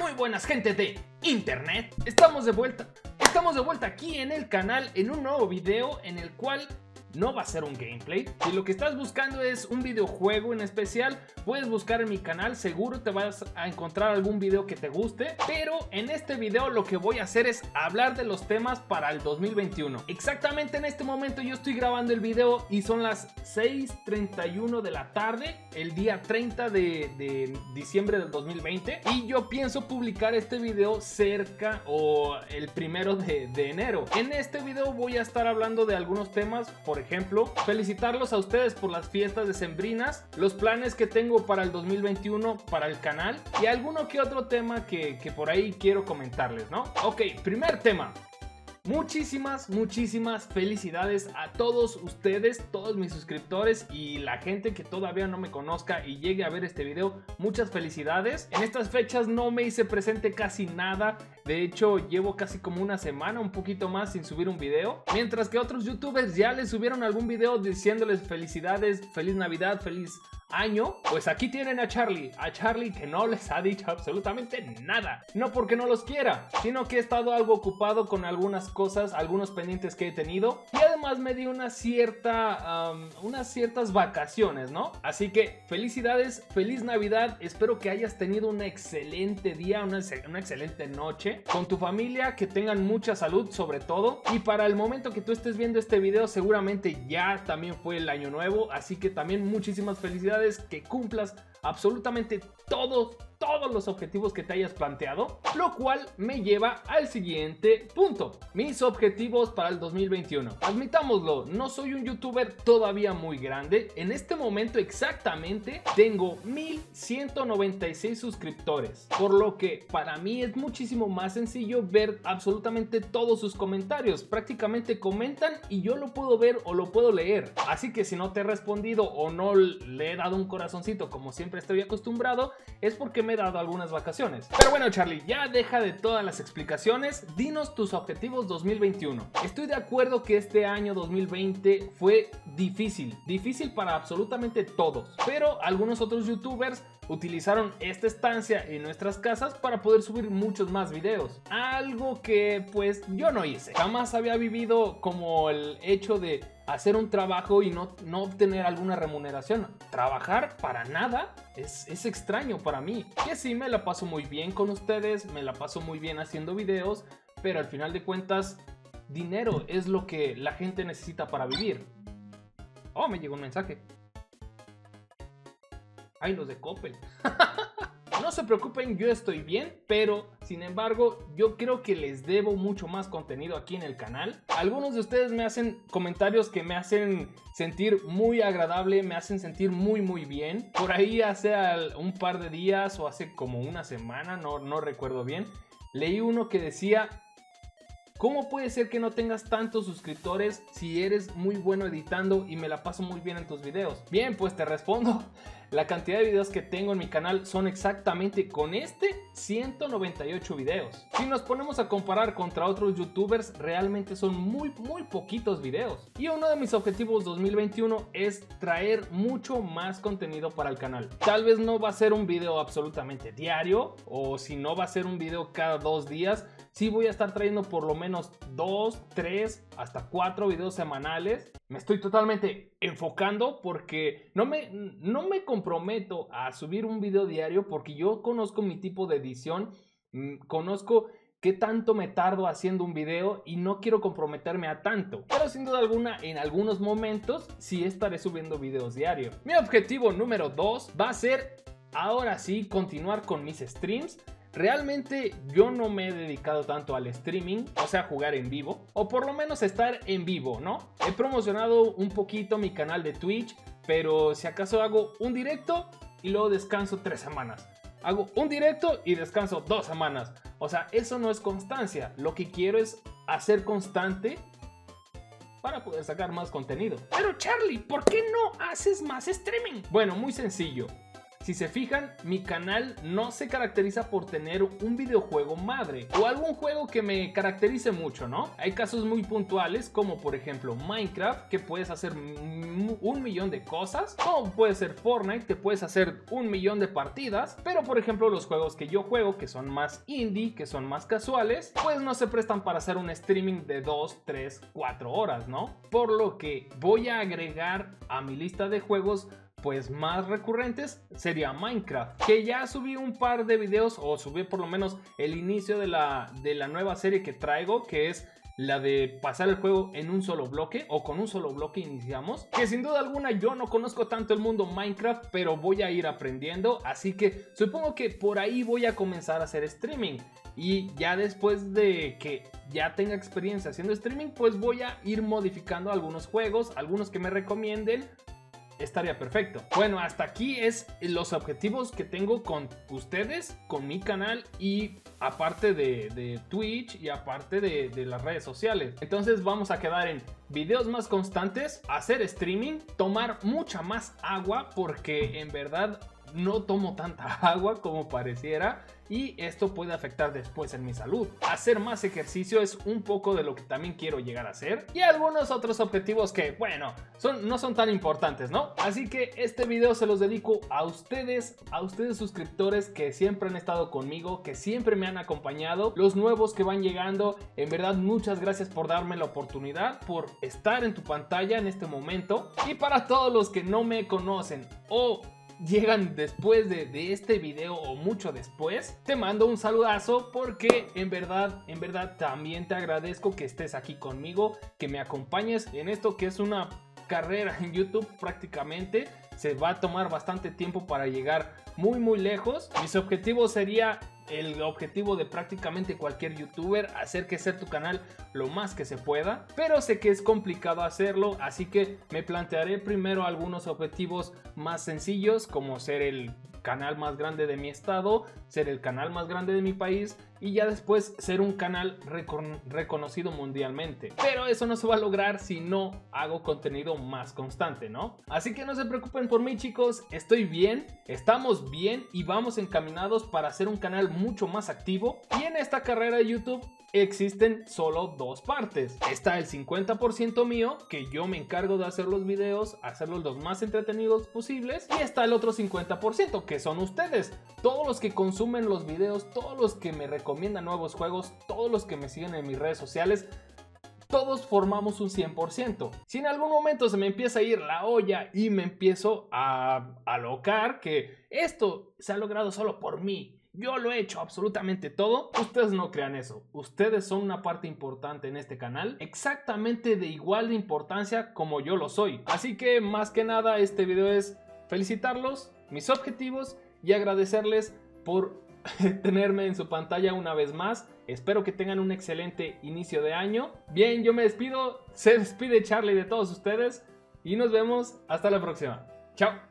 Muy buenas, gente de internet. Estamos de vuelta aquí en el canal en un nuevo video en el cual no va a ser un gameplay. Si lo que estás buscando es un videojuego en especial, puedes buscar en mi canal, seguro te vas a encontrar algún video que te guste. Pero en este video lo que voy a hacer es hablar de los temas para el 2021. Exactamente en este momento yo estoy grabando el video y son las 6:31 de la tarde, el día 30 de diciembre del 2020. Y yo pienso publicar este video cerca o el 1 de enero. En este video voy a estar hablando de algunos temas. Por ejemplo, felicitarlos a ustedes por las fiestas decembrinas, los planes que tengo para el 2021 para el canal y alguno que otro tema que por ahí quiero comentarles, ¿no? Ok, primer tema. Muchísimas felicidades a todos ustedes, todos mis suscriptores y la gente que todavía no me conozca y llegue a ver este video. Muchas felicidades. En estas fechas no me hice presente casi nada. De hecho, llevo casi como una semana, un poquito más sin subir un video. Mientras que otros youtubers ya les subieron algún video diciéndoles felicidades, feliz Navidad, feliz año. Pues aquí tienen a Charlie que no les ha dicho absolutamente nada. No porque no los quiera, sino que he estado algo ocupado con algunas cosas, algunos pendientes que he tenido. Y además me di unas ciertas vacaciones, ¿no? Así que felicidades, feliz Navidad. Espero que hayas tenido un excelente día, una excelente noche con tu familia, que tengan mucha salud sobre todo. Y para el momento que tú estés viendo este video seguramente ya también fue el año nuevo. Así que también muchísimas felicidades, que cumplas absolutamente todos los objetivos que te hayas planteado, lo cual me lleva al siguiente punto: mis objetivos para el 2021. Admitámoslo, no soy un youtuber todavía muy grande. En este momento exactamente tengo 1196 suscriptores, por lo que para mí es muchísimo más sencillo ver absolutamente todos sus comentarios. Prácticamente comentan y yo lo puedo ver o lo puedo leer. Así que si no te he respondido o no le he dado un corazoncito como siempre estoy acostumbrado, es porque me he dado algunas vacaciones. Pero bueno, Charlie, ya deja de todas las explicaciones. Dinos tus objetivos 2021. Estoy de acuerdo que este año 2020 fue difícil para absolutamente todos, pero algunos otros youtubers utilizaron esta estancia en nuestras casas para poder subir muchos más videos, algo que pues yo no hice. Jamás había vivido como el hecho de hacer un trabajo y no obtener alguna remuneración. Trabajar para nada es extraño para mí. Que sí, me la paso muy bien con ustedes, me la paso muy bien haciendo videos, pero al final de cuentas dinero es lo que la gente necesita para vivir. Oh, me llegó un mensaje. Ay, los de Coppel. No se preocupen, yo estoy bien, pero sin embargo yo creo que les debo mucho más contenido aquí en el canal. Algunos de ustedes me hacen comentarios que me hacen sentir muy agradable, me hacen sentir muy bien. Por ahí hace un par de días o hace como una semana, no recuerdo bien, leí uno que decía: ¿cómo puede ser que no tengas tantos suscriptores si eres muy bueno editando y me la paso muy bien en tus videos? Bien, pues te respondo. La cantidad de videos que tengo en mi canal son exactamente con 198 videos. Si nos ponemos a comparar contra otros youtubers, realmente son muy poquitos videos. Y uno de mis objetivos 2021 es traer mucho más contenido para el canal. Tal vez no va a ser un video absolutamente diario, o si no va a ser un video cada 2 días, sí voy a estar trayendo por lo menos 2, 3, hasta 4 videos semanales. Me estoy totalmente enfocando porque no me comprometo a subir un video diario, porque yo conozco mi tipo de edición, conozco qué tanto me tardo haciendo un video y no quiero comprometerme a tanto. Pero sin duda alguna, en algunos momentos sí estaré subiendo videos diarios. Mi objetivo número 2 va a ser, ahora sí, continuar con mis streams. Realmente yo no me he dedicado tanto al streaming, o sea, jugar en vivo, o por lo menos estar en vivo, ¿no? He promocionado un poquito mi canal de Twitch, pero si acaso hago un directo y luego descanso 3 semanas. Hago un directo y descanso 2 semanas. O sea, eso no es constancia. Lo que quiero es hacer constante para poder sacar más contenido. Pero Charlie, ¿por qué no haces más streaming? Bueno, muy sencillo. Si se fijan, mi canal no se caracteriza por tener un videojuego madre o algún juego que me caracterice mucho, ¿no? Hay casos muy puntuales como por ejemplo Minecraft, que puedes hacer 1.000.000 de cosas, como puede ser Fortnite, que puedes hacer 1.000.000 de partidas, pero por ejemplo los juegos que yo juego, que son más indie, que son más casuales, pues no se prestan para hacer un streaming de 2, 3, 4 horas, ¿no? Por lo que voy a agregar a mi lista de juegos pues más recurrentes sería Minecraft, que ya subí un par de videos, o subí por lo menos el inicio de la nueva serie que traigo, que es la de pasar el juego en un solo bloque, o con un solo bloque iniciamos, que sin duda alguna yo no conozco tanto el mundo Minecraft, pero voy a ir aprendiendo, así que supongo que por ahí voy a comenzar a hacer streaming. Y ya después de que ya tenga experiencia haciendo streaming, pues voy a ir modificando algunos juegos, algunos que me recomienden. Estaría perfecto. Bueno, hasta aquí es los objetivos que tengo con ustedes, con mi canal y aparte de Twitch y aparte de las redes sociales. Entonces vamos a quedar en videos más constantes, hacer streaming, tomar mucha más agua porque en verdad no tomo tanta agua como pareciera y esto puede afectar después en mi salud. Hacer más ejercicio es un poco de lo que también quiero llegar a hacer y algunos otros objetivos que, bueno, no son tan importantes, ¿no? Así que este video se los dedico a ustedes suscriptores que siempre han estado conmigo, que siempre me han acompañado, los nuevos que van llegando. En verdad, muchas gracias por darme la oportunidad, por estar en tu pantalla en este momento. Y para todos los que no me conocen o llegan después de este video o mucho después, te mando un saludazo porque en verdad también te agradezco que estés aquí conmigo, que me acompañes en esto que es una carrera en YouTube prácticamente. Se va a tomar bastante tiempo para llegar muy lejos. Mis objetivos sería el objetivo de prácticamente cualquier youtuber, hacer crecer tu canal lo más que se pueda, pero sé que es complicado hacerlo, así que me plantearé primero algunos objetivos más sencillos, como ser el canal más grande de mi estado, ser el canal más grande de mi país y ya después ser un canal reconocido mundialmente. Pero eso no se va a lograr si no hago contenido más constante, ¿no? Así que no se preocupen por mí, chicos, estoy bien, estamos bien y vamos encaminados para hacer un canal mucho más activo. Y en esta carrera de YouTube existen solo dos partes. Está el 50% mío, que yo me encargo de hacer los videos, hacerlos los más entretenidos posibles, y está el otro 50%, que son ustedes, todos los que consumen los videos, todos los que me recomiendan nuevos juegos, todos los que me siguen en mis redes sociales. Todos formamos un 100%. Si en algún momento se me empieza a ir la olla y me empiezo a alocar que esto se ha logrado solo por mí, yo lo he hecho absolutamente todo, ustedes no crean eso. Ustedes son una parte importante en este canal, exactamente de igual de importancia como yo lo soy. Así que más que nada este video es felicitarlos, mis objetivos y agradecerles por tenerme en su pantalla una vez más. Espero que tengan un excelente inicio de año. Bien, yo me despido, se despide Charlie de todos ustedes y nos vemos hasta la próxima. Chao.